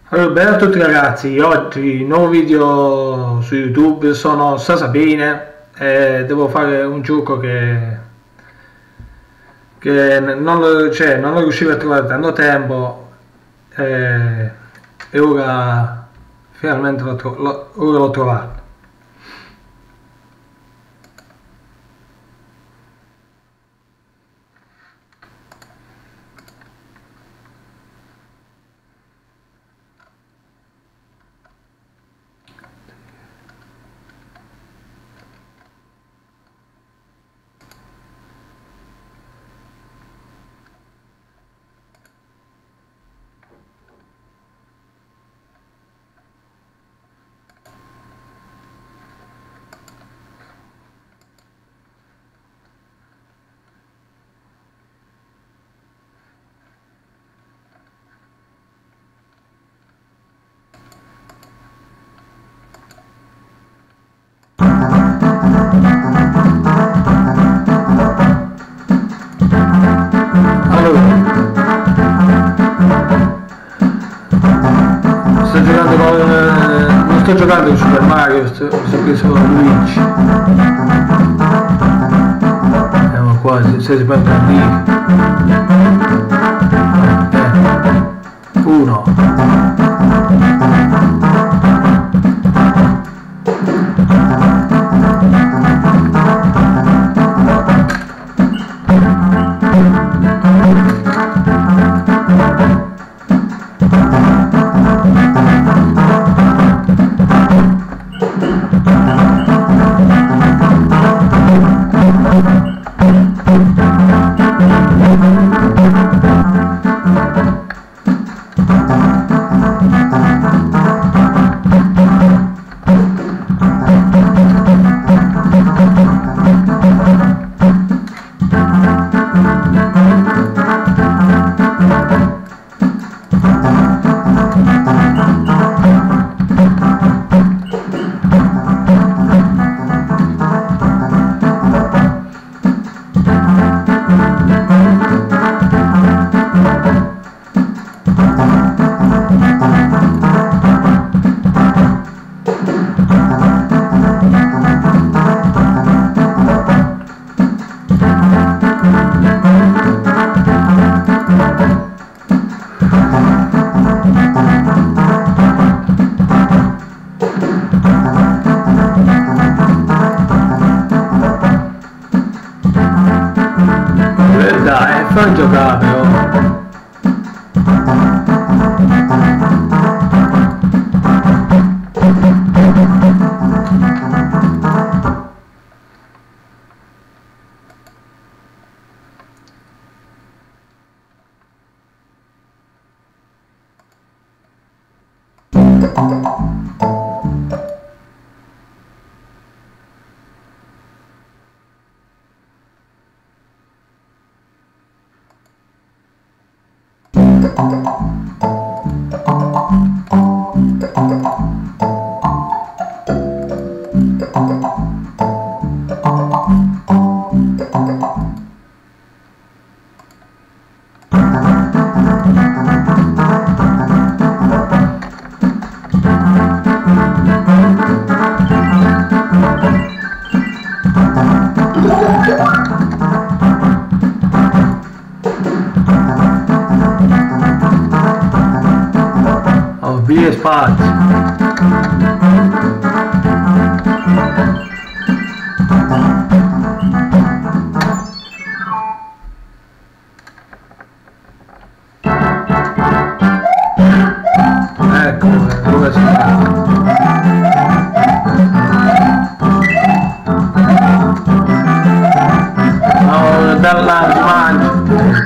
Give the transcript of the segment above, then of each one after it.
Allora, bene a tutti ragazzi, oggi nuovo video su YouTube, sono Sasabine e devo fare un gioco che non lo riuscivo a trovare tanto tempo e, e ora finalmente ora l'ho trovato. Non sto giocando in Super Mario, sto preso Luigi. Siamo quasi, se si può dire. 1. Dai, fai giocare, oh. Via spazio. Ecco, dove si fa? No, dalla mangia.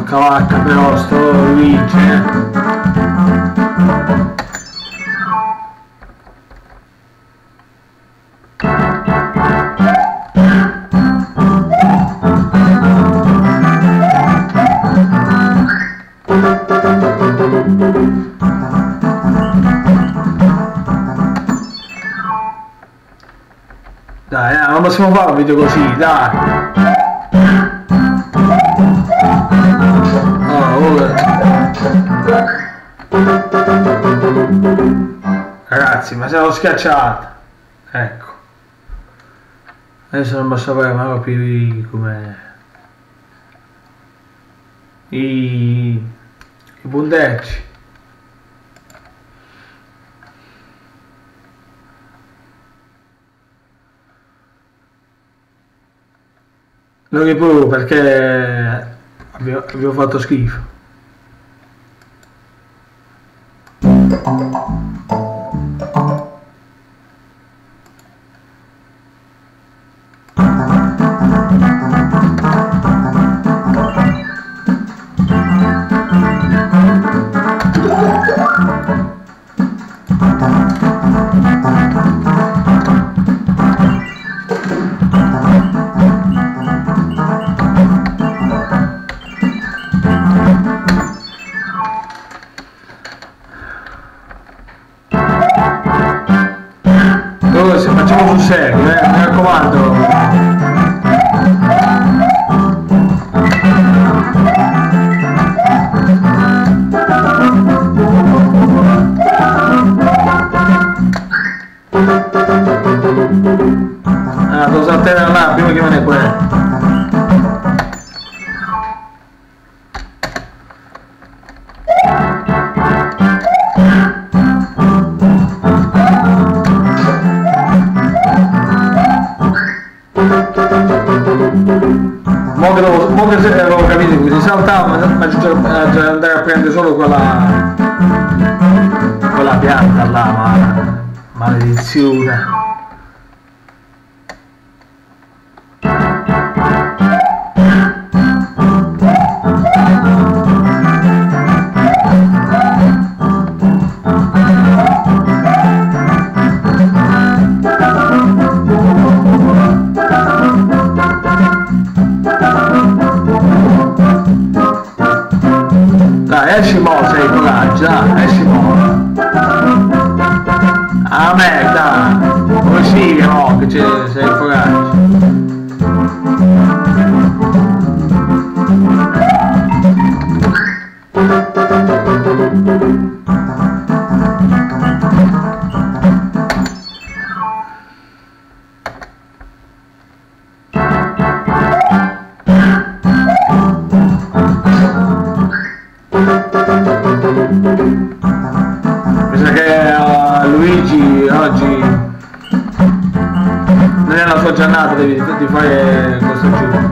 Porca vacca però sto Luigi, Dai, non possiamo fare un video così, dai. Ragazzi, ma siamo schiacciati. Ecco. Adesso non posso fare mai più come i punteggi. Non riprovo perché abbiamo fatto schifo. Se facciamo sul serio, mi raccomando. Devo saltare là prima che me ne quello. Mo che avevo capito che si saltava, ma andare a prendere solo quella pianta là, maledizione. Esci mo, sei coraggio, esci mo. A merda, così no, che sei coraggio. Mi sa che Luigi oggi non è la sua giornata di fare questo giro.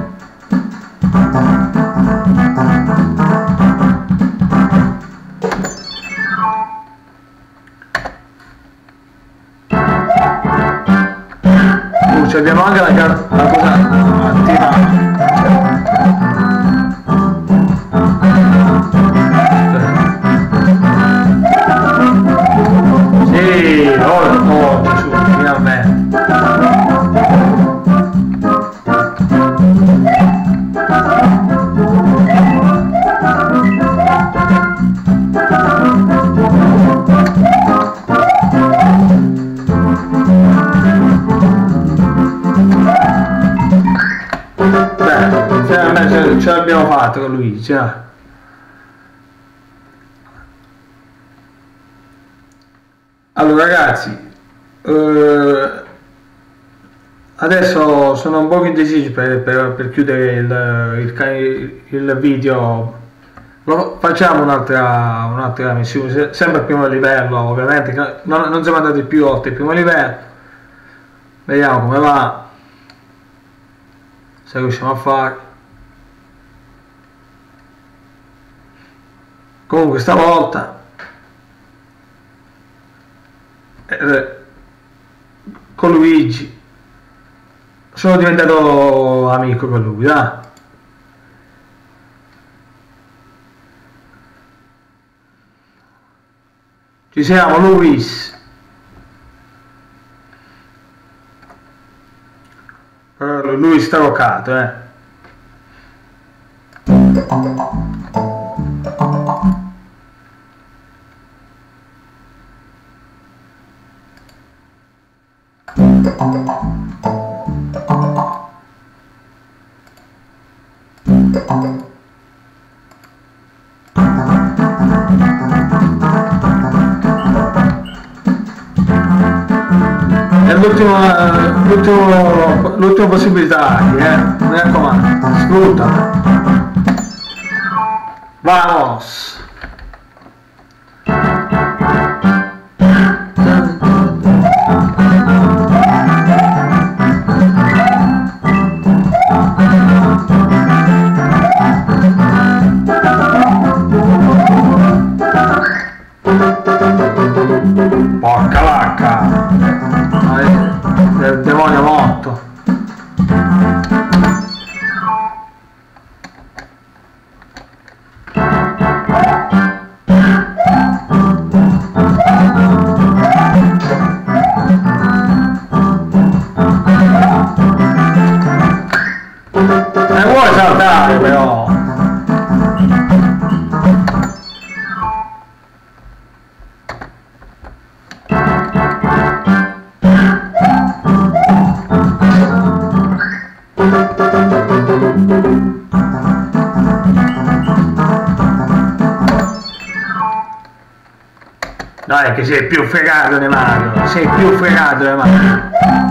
Abbiamo anche la cosa attiva. Oh Gesù, finalmente. Beh, finalmente ce l'abbiamo fatto con Luigi, Allora ragazzi, adesso sono un po' indeciso per chiudere il video. Facciamo un'altra missione, sempre al primo livello, ovviamente, non siamo andati più oltre il primo livello. Vediamo come va, se riusciamo a fare. Comunque stavolta con Luigi sono diventato amico con lui, Ci siamo, Luis. Lui sta locato, È l'ultima possibilità, mi raccomando, sfruttala. Vamos! Porca vacca! Del demonio morto. Vuoi saltare però? Dai che sei più fregato di Mario, sei più fregato di Mario.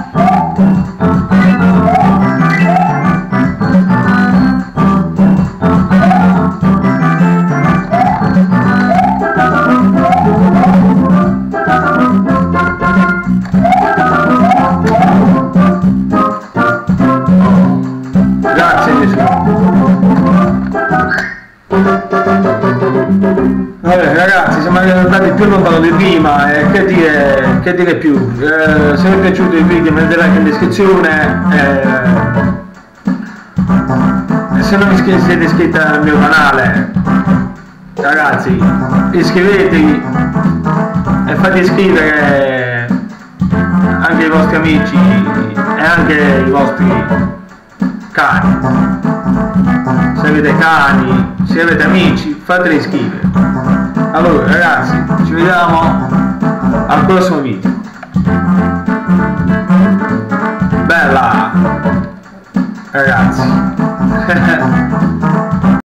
Grazie Gesù. Vabbè ragazzi, siamo andati più lontano di prima, che dire più? Se vi è piaciuto il video mettete like in descrizione, e se non siete iscritti al mio canale, ragazzi, iscrivetevi e fate iscrivere anche i vostri amici e anche i vostri cani. Se avete cani, se avete amici, fateli iscrivere. Allora ragazzi, ci vediamo al prossimo video. Bella ragazzi.